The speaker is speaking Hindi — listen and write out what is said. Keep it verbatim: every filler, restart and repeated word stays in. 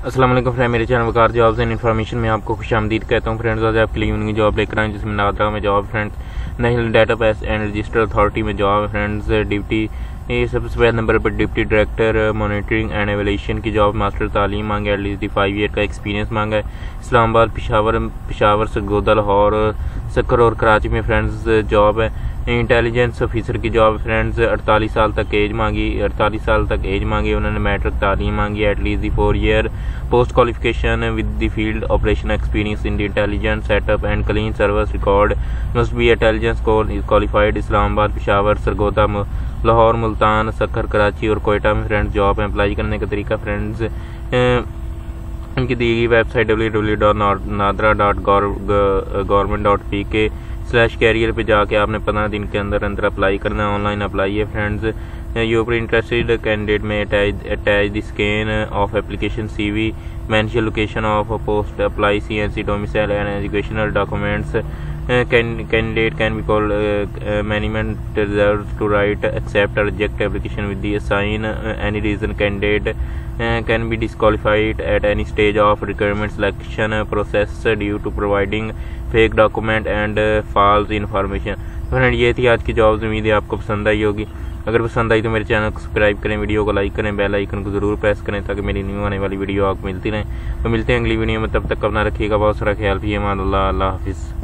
अस्सलाम वालेकुम फ्रेंड, मेरे channel Waqar jobs and information में आपको खुशामदीद कहता हूँ। फ्रेंड्स, आज आपके लिए यूनिक जॉब लेकर आए जिसमें नादरा में job, friends national database and register authority में जॉब, फ्रेंड्स ड्यूटी ये सबसे पहले नंबर पर deputy director monitoring and evaluation की जॉब, मास्टर तालीम मांगा है, एटलीस्ट फाइव ईयर का एक्सपीरियंस मांगा है। इस्लामाबाद, पिशावर पिशावर सरगोदा, लाहौर, सक्कर और कराची में फ्रेंड्स जॉब है। इंटेलिजेंस ऑफिसर की जॉब फ्रेंड्स अड़तालीस साल तक एज मांगी अड़तालीस साल तक एज मांगी उन्होंने मैट्रिक तालीम मांगी, at least four year post qualification with the field operation experience in the intelligence setup and clean service record, must be intelligence qualified. Islamabad, Peshawar, Sargodha, Lahore, Multan, Sukkur, Karachi और कोयटा में फ्रेंड्स जॉब है। अप्लाई करने का तरीका फ्रेंड्स उनकी दी गई website W W W dot NADRA dot government dot P K slash career पे जाके आपने पंद्रह दिन के अंदर अंदर अप्लाई करना है। ऑनलाइन अप्लाई है फ्रेंड्स। यू पर इंटरेस्टेड कैंडिडेट में attach attach the scan of application CV, mention location of post, apply C N C domicile and educational documents. Candidate can be called uh, management reserves to write accept or reject application with the assign uh, any reason. Candidate uh, can be disqualified at any stage of requirement selection uh, process due to providing fake document and uh, false information. Friend, ये थी आज की जॉब्स। उम्मीद है आपको पसंद आई होगी। अगर पसंद आई तो मेरे चैनल को सब्सक्राइब करें, वीडियो को लाइक करें, बेल आइकन को जरूर प्रेस करें ताकि मेरी न्यू आने वाली वीडियो आपको मिलती रहे। तो मिलते हैं अगली वीडियो में, तब तक अपना रखिएगा बहुत सारा ख्याल। भी अमान अल्लाह, अल्लाह हाफिज़।